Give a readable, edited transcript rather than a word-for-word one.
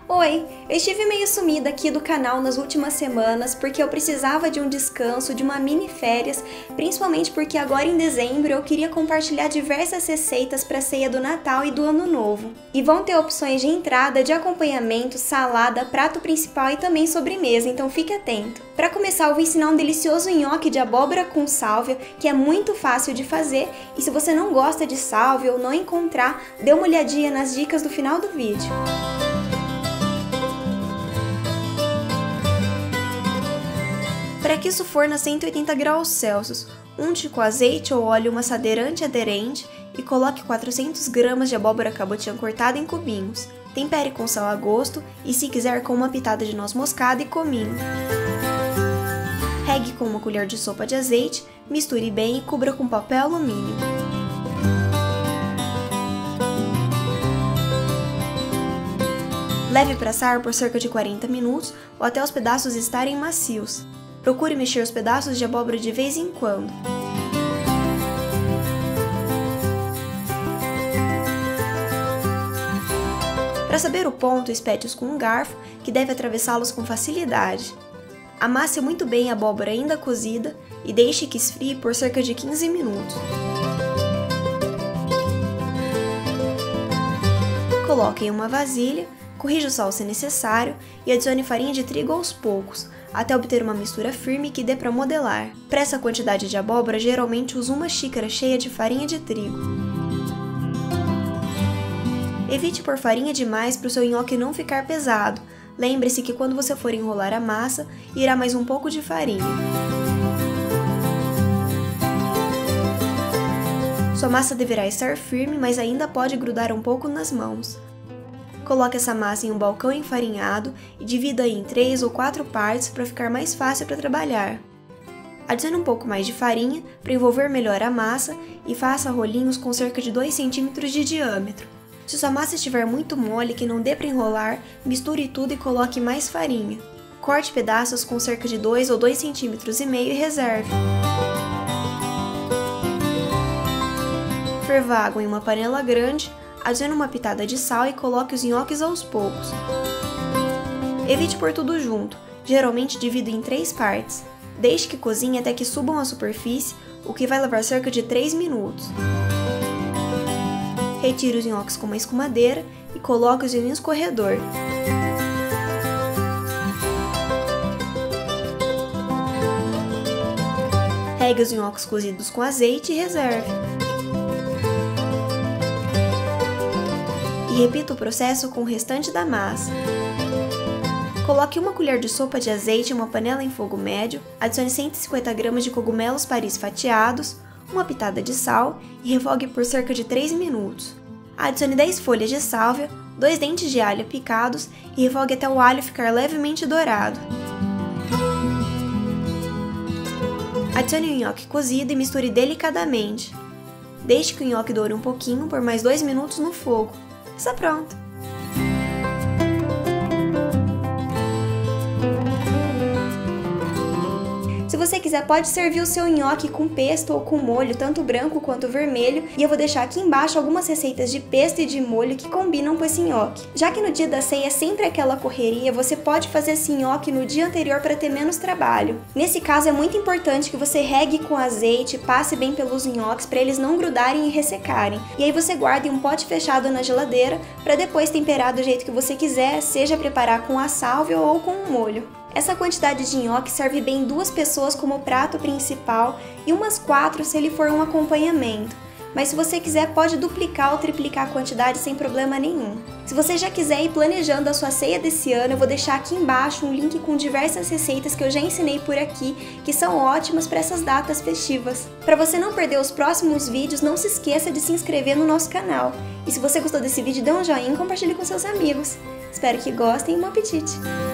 Oi, eu estive meio sumida aqui do canal nas últimas semanas porque eu precisava de um descanso, de uma mini férias, principalmente porque agora em dezembro eu queria compartilhar diversas receitas para a ceia do Natal e do Ano Novo. E vão ter opções de entrada, de acompanhamento, salada, prato principal e também sobremesa, então fique atento. Para começar, eu vou ensinar um delicioso nhoque de abóbora com sálvia, que é muito fácil de fazer, e se você não gosta de sálvia ou não encontrar, dê uma olhadinha nas dicas do final do vídeo. Pré-aqueça o forno a 180 graus Celsius, unte com azeite ou óleo uma assadeira antiaderente e coloque 400 gramas de abóbora cabotiã cortada em cubinhos. Tempere com sal a gosto e, se quiser, com uma pitada de noz moscada e cominho. Regue com uma colher de sopa de azeite, misture bem e cubra com papel alumínio. Leve para assar por cerca de 40 minutos ou até os pedaços estarem macios. Procure mexer os pedaços de abóbora de vez em quando. Para saber o ponto, espete-os com um garfo, que deve atravessá-los com facilidade. Amasse muito bem a abóbora ainda cozida e deixe que esfrie por cerca de 15 minutos. Coloque em uma vasilha, corrija o sal se necessário e adicione farinha de trigo aos poucos, até obter uma mistura firme que dê para modelar. Para essa quantidade de abóbora, geralmente uso uma xícara cheia de farinha de trigo. Evite pôr farinha demais para o seu nhoque não ficar pesado. Lembre-se que quando você for enrolar a massa, irá mais um pouco de farinha. Sua massa deverá estar firme, mas ainda pode grudar um pouco nas mãos. Coloque essa massa em um balcão enfarinhado e divida em 3 ou 4 partes para ficar mais fácil para trabalhar. Adicione um pouco mais de farinha para envolver melhor a massa e faça rolinhos com cerca de 2 cm de diâmetro. Se sua massa estiver muito mole que não dê para enrolar, misture tudo e coloque mais farinha. Corte pedaços com cerca de 2 ou 2,5 cm e reserve. Ferva água em uma panela grande. Adicione uma pitada de sal e coloque os nhoques aos poucos. Evite pôr tudo junto, geralmente divida em 3 partes. Deixe que cozinhe até que subam à superfície, o que vai levar cerca de 3 minutos. Retire os nhoques com uma escumadeira e coloque-os em um escorredor. Regue os nhoques cozidos com azeite e reserve. E repita o processo com o restante da massa. Coloque uma colher de sopa de azeite em uma panela em fogo médio, adicione 150 gramas de cogumelos Paris fatiados, uma pitada de sal e refogue por cerca de 3 minutos. Adicione 10 folhas de sálvia, 2 dentes de alho picados e refogue até o alho ficar levemente dourado. Adicione o nhoque cozido e misture delicadamente. Deixe que o nhoque doure um pouquinho por mais 2 minutos no fogo. Está pronto! Se você quiser, pode servir o seu nhoque com pesto ou com molho, tanto branco quanto vermelho, e eu vou deixar aqui embaixo algumas receitas de pesto e de molho que combinam com esse nhoque. Já que no dia da ceia é sempre aquela correria, você pode fazer esse nhoque no dia anterior para ter menos trabalho. Nesse caso, é muito importante que você regue com azeite, passe bem pelos nhoques para eles não grudarem e ressecarem. E aí você guarda em um pote fechado na geladeira para depois temperar do jeito que você quiser, seja preparar com a sálvia ou com um molho. Essa quantidade de nhoque serve bem 2 pessoas como prato principal e umas 4 se ele for um acompanhamento. Mas se você quiser, pode duplicar ou triplicar a quantidade sem problema nenhum. Se você já quiser ir planejando a sua ceia desse ano, eu vou deixar aqui embaixo um link com diversas receitas que eu já ensinei por aqui, que são ótimas para essas datas festivas. Para você não perder os próximos vídeos, não se esqueça de se inscrever no nosso canal. E se você gostou desse vídeo, dê um joinha e compartilhe com seus amigos. Espero que gostem e bom apetite!